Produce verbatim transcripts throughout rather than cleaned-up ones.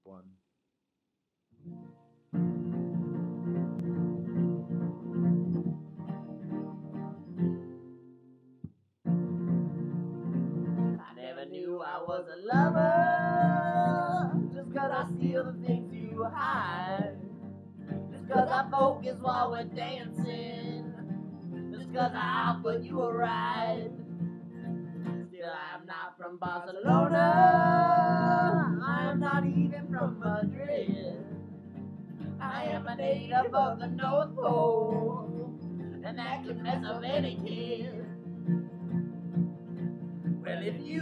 one. I never knew I was a lover, just cause I steal the things you hide, just cause I focus while we're dancing, just cause I offer you a ride. Still I'm not from Barcelona, I am not even from Madrid, I am a native of the North Pole, and that can mess up any kid. Well, if you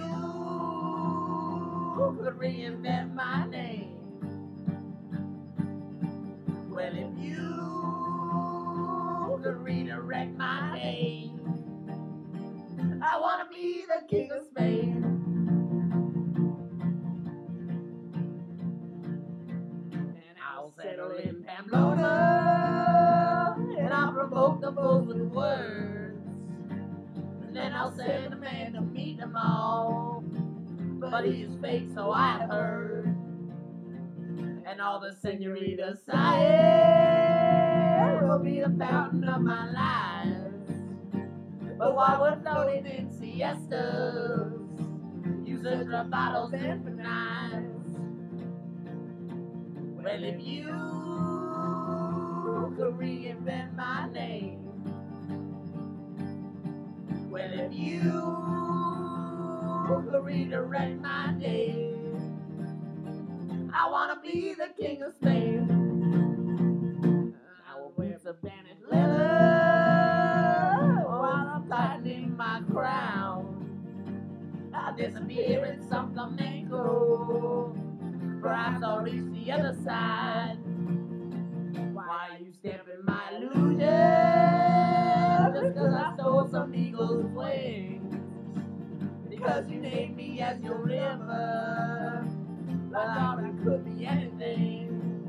could reinvent my name, well, if you could redirect my name, I want to be the king of Spain. And I'll settle in Pamplona, and I'll provoke the bulls with words, and then I'll send a man to meet them all, but he's fake, so I've heard. And all the senoritas sighing will be the fountain of my life. But while we're floating in siestas, using the bottles and for knives, well, if you could reinvent my name, well, if you could redirect my name, I wanna be the king of Spain. I will wear Spanish leather while I'm tightening my crown. I'll disappear in some flamenco, perhaps I'll reach the other side. Why are you stamping my illusion? Just cause I stole some eagle's wings, because you named me as your river, I thought I could be anything.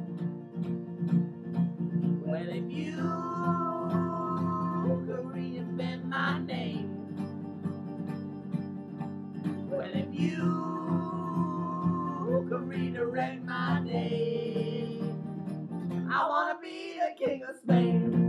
Well, if you could reinvent my name, well, if you could redirect my name, I wanna be the king of Spain.